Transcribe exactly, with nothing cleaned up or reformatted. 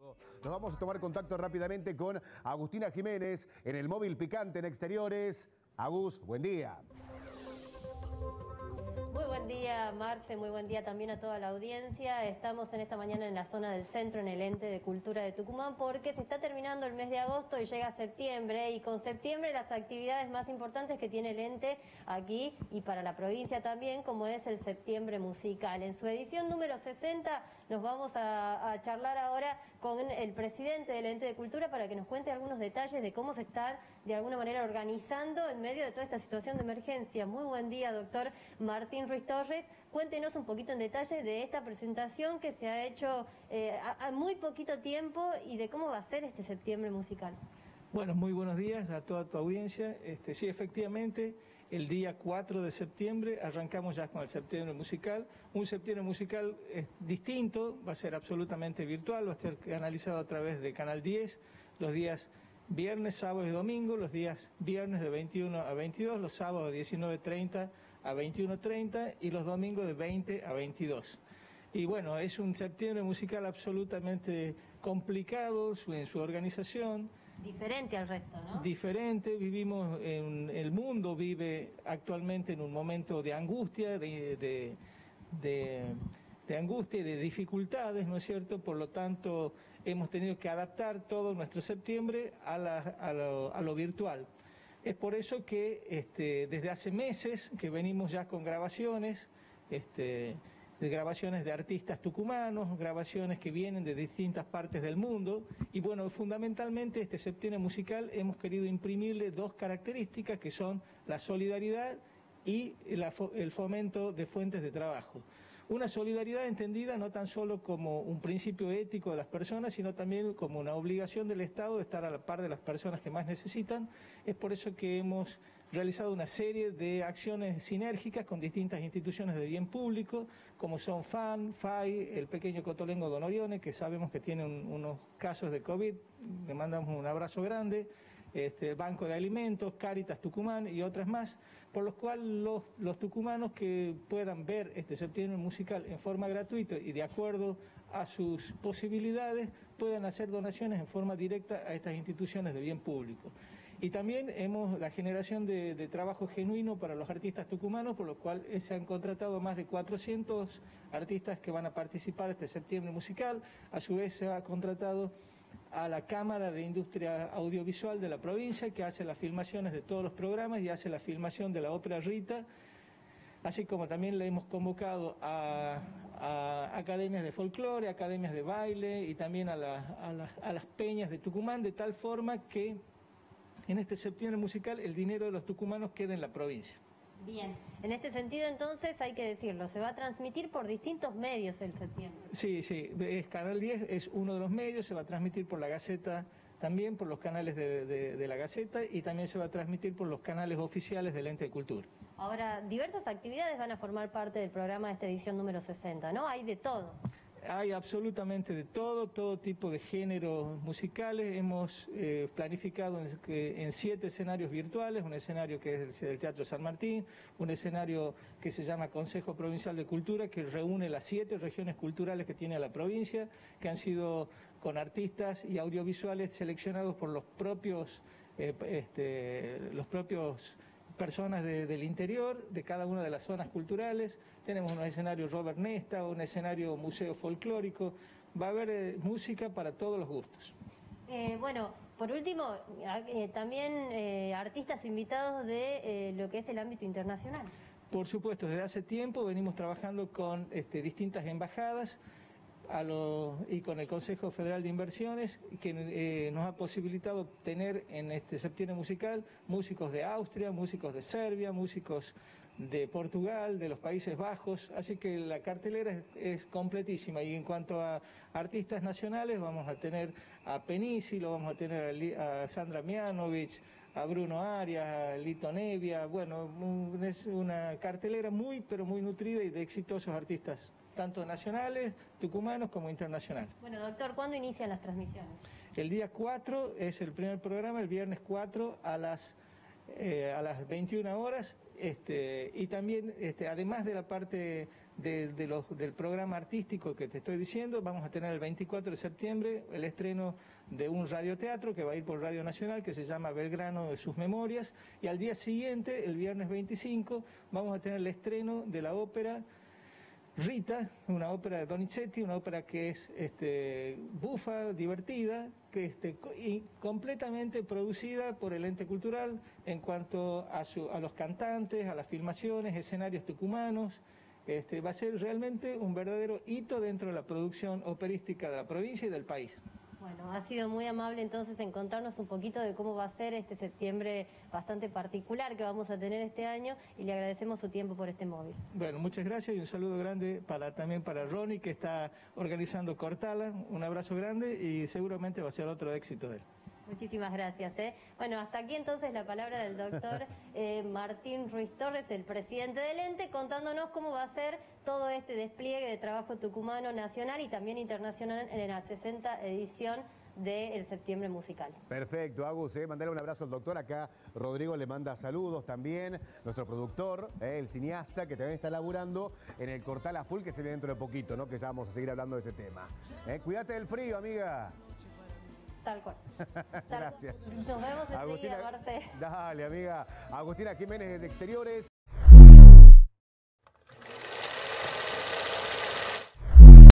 Nos vamos a tomar contacto rápidamente con Agustina Jiménez en el móvil picante en Exteriores. Agus, buen día. Muy buen día, Marce, muy buen día también a toda la audiencia. Estamos en esta mañana en la zona del centro, en el Ente de Cultura de Tucumán, porque se está terminando el mes de agosto y llega septiembre, y con septiembre las actividades más importantes que tiene el Ente aquí y para la provincia también, como es el Septiembre Musical. En su edición número sesenta nos vamos a, a charlar ahora con el presidente del Ente de Cultura para que nos cuente algunos detalles de cómo se está de alguna manera organizando en medio de toda esta situación de emergencia. Muy buen día, doctor Martín Ruiz Torres. Cuéntenos un poquito en detalle de esta presentación que se ha hecho eh, a, a muy poquito tiempo y de cómo va a ser este Septiembre Musical. Bueno, muy buenos días a toda tu audiencia. Este, sí, efectivamente, el día cuatro de septiembre arrancamos ya con el Septiembre Musical. Un Septiembre Musical eh, distinto, va a ser absolutamente virtual, va a ser canalizado a través de Canal diez, los días viernes, sábado y domingo, los días viernes de veintiuno a veintidós, los sábados de diecinueve treinta a veintiuno treinta y los domingos de veinte a veintidós. Y bueno, es un Septiembre Musical absolutamente complicado en su organización. Diferente al resto, ¿no? Diferente, vivimos, en, el mundo vive actualmente en un momento de angustia, de, de, de, de angustia y de dificultades, ¿no es cierto? Por lo tanto, hemos tenido que adaptar todo nuestro septiembre a, la, a, lo, a lo virtual. Es por eso que este, desde hace meses que venimos ya con grabaciones, este, de grabaciones de artistas tucumanos, grabaciones que vienen de distintas partes del mundo, y bueno, fundamentalmente este Septiembre Musical hemos querido imprimirle dos características que son la solidaridad y la, el fomento de fuentes de trabajo. Una solidaridad entendida no tan solo como un principio ético de las personas, sino también como una obligación del Estado de estar a la par de las personas que más necesitan. Es por eso que hemos realizado una serie de acciones sinérgicas con distintas instituciones de bien público, como son F A N, F A I, el pequeño Cotolengo Don Orione, que sabemos que tiene un, unos casos de COVID, le mandamos un abrazo grande, este, Banco de Alimentos, Cáritas Tucumán y otras más, por los cuales los, los tucumanos que puedan ver este Septiembre Musical en forma gratuita y de acuerdo a sus posibilidades, puedan hacer donaciones en forma directa a estas instituciones de bien público. Y también hemos la generación de, de trabajo genuino para los artistas tucumanos, por lo cual se han contratado más de cuatrocientos artistas que van a participar este Septiembre Musical. A su vez se ha contratado a la Cámara de Industria Audiovisual de la provincia, que hace las filmaciones de todos los programas y hace la filmación de la ópera Rita, así como también le hemos convocado a, a academias de folclore, academias de baile y también a, la, a, la, a las peñas de Tucumán, de tal forma que en este Septiembre Musical el dinero de los tucumanos queda en la provincia. Bien, en este sentido entonces hay que decirlo, se va a transmitir por distintos medios el septiembre. Sí, sí, es Canal diez es uno de los medios, se va a transmitir por la Gaceta también, por los canales de, de, de la Gaceta, y también se va a transmitir por los canales oficiales del Ente de Cultura. Ahora, diversas actividades van a formar parte del programa de esta edición número sesenta, ¿no? Hay de todo. Hay absolutamente de todo, todo tipo de géneros musicales. Hemos eh, planificado en, en siete escenarios virtuales, un escenario que es el, el Teatro San Martín, un escenario que se llama Consejo Provincial de Cultura, que reúne las siete regiones culturales que tiene la provincia, que han sido con artistas y audiovisuales seleccionados por los propios, eh, este, los propios personas de, del interior, de cada una de las zonas culturales. Tenemos un escenario Robert Nesta, un escenario museo folclórico. Va a haber eh, música para todos los gustos. Eh, bueno, por último, eh, también eh, artistas invitados de eh, lo que es el ámbito internacional. Por supuesto, desde hace tiempo venimos trabajando con este, distintas embajadas a lo, y con el Consejo Federal de Inversiones, que eh, nos ha posibilitado tener en este Septiembre Musical músicos de Austria, músicos de Serbia, músicos de Portugal, de los Países Bajos, así que la cartelera es, es completísima. Y en cuanto a artistas nacionales, vamos a tener a Penisi, lo vamos a tener a, a Sandra Mianovich, a Bruno Arias, a Lito Nevia. Bueno, es una cartelera muy, pero muy nutrida y de exitosos artistas, tanto nacionales, tucumanos, como internacionales. Bueno, doctor, ¿cuándo inician las transmisiones? El día cuatro es el primer programa, el viernes cuatro a las, eh, a las veintiuna horas, este, y también, este, además de la parte de, de los, del programa artístico que te estoy diciendo. Vamos a tener el veinticuatro de septiembre el estreno de un radioteatro que va a ir por Radio Nacional, que se llama Belgrano de sus Memorias, y al día siguiente, el viernes veinticinco, vamos a tener el estreno de la ópera Rita, una ópera de Donizetti, una ópera que es este, bufa, divertida, que este, y completamente producida por el ente cultural en cuanto a, su, a los cantantes, a las filmaciones, escenarios tucumanos. Este, va a ser realmente un verdadero hito dentro de la producción operística de la provincia y del país. Bueno, ha sido muy amable entonces en contarnos un poquito de cómo va a ser este septiembre bastante particular que vamos a tener este año, y le agradecemos su tiempo por este móvil. Bueno, muchas gracias y un saludo grande para, también para Ronnie, que está organizando Cortala. Un abrazo grande y seguramente va a ser otro éxito de él. Muchísimas gracias. ¿eh? Bueno, hasta aquí entonces la palabra del doctor eh, Martín Ruiz Torres, el presidente del ente, contándonos cómo va a ser todo este despliegue de trabajo tucumano nacional y también internacional en la sesenta edición del Septiembre Musical. Perfecto, Agus, eh, mandale un abrazo al doctor. Acá Rodrigo le manda saludos también, nuestro productor, eh, el cineasta, que también está laburando en el Cortala Full, que se viene dentro de poquito, ¿no? Que ya vamos a seguir hablando de ese tema. Eh, cuídate del frío, amiga. Tal cual. Tal Gracias. Cual. Nos vemos enseguida, Agustina, Marte. dale, amiga. Agustina Jiménez de Exteriores.